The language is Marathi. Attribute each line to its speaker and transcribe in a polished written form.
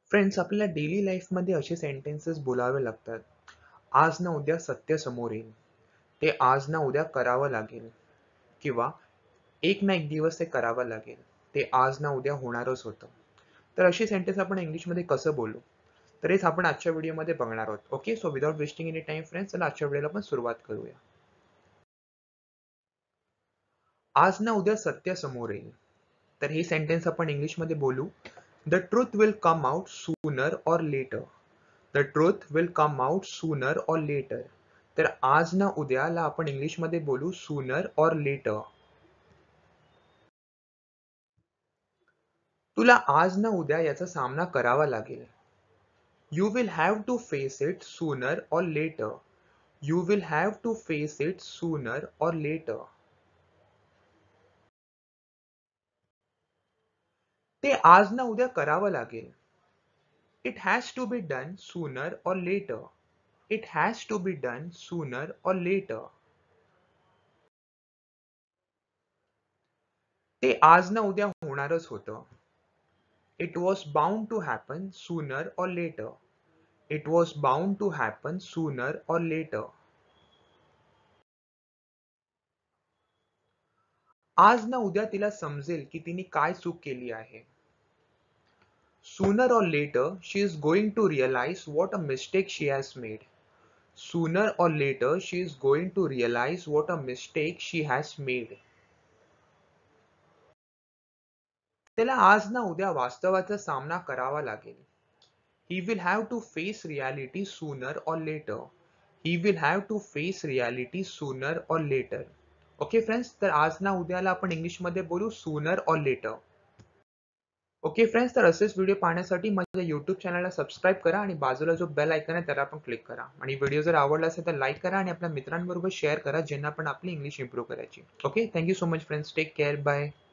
Speaker 1: फ्रेंड्स, आपल्याला डेली लाईफमध्ये असे सेंटेन्सेस बोलावे लागतात. आज ना उद्या सत्य समोर येईल. ते आज ना उद्या करावं लागेल किंवा एक ना एक दिवस ते करावं लागेल. ते आज ना उद्या होणारच होतं. तर अशी सेंटेन्स आपण इंग्लिशमध्ये कसं बोलू? तर हेच आपण आजच्या व्हिडिओमध्ये बघणार आहोत. Okay, so without wasting any time friends, चला आजच्या व्हिडिओला आपण सुरुवात करूया. आज ना उद्या सत्य समोर येईल. तर ही सेंटेन्स आपण इंग्लिशमध्ये बोलू. The truth will come out sooner or later. The truth will come out sooner or later. तर आज ना उद्याला आपण इंग्लिशमध्ये बोलू सूनर और लेटर. तुला आज ना उद्या याचा सामना करावा लागेल. You will have to face it sooner or later. You will have to face it sooner or later. ते आज ना उद्या करावं लागेल. It has to be done sooner or later. It has to be done sooner or later. ते आज ना उद्या होणारच होतं. It was bound to happen sooner or later. It was bound to happen sooner or later. आज ना उद्या तिला समजेल की तिने काय चूक केली आहे. Sooner or later, she is going to realize what a mistake she has made. Sooner or later, she is going to realize what a mistake she has made. त्याला आज ना उद्या वास्तवाचा सामना करावा लागेल. He will have to face reality sooner or later. He will have to face reality sooner or later. Okay friends, तर आज ना उद्याला आपण इंग्लिशमध्ये बोलू sooner or letter. Okay friends, तर असेच व्हिडिओ पाहण्यासाठी माझ्या यूट्यूब चॅनलला सबस्क्राईब करा आणि बाजूला जो बेल आयकॉन आहे त्याला पण क्लिक करा. आणि व्हिडिओ जर आवडला असेल तर लाईक करा आणि आपल्या मित्रांबरोबर शेअर करा, ज्यांना पण आपली इंग्लिश इम्प्रूव्ह करायची. Okay, thank you so much friends. Take care. Bye.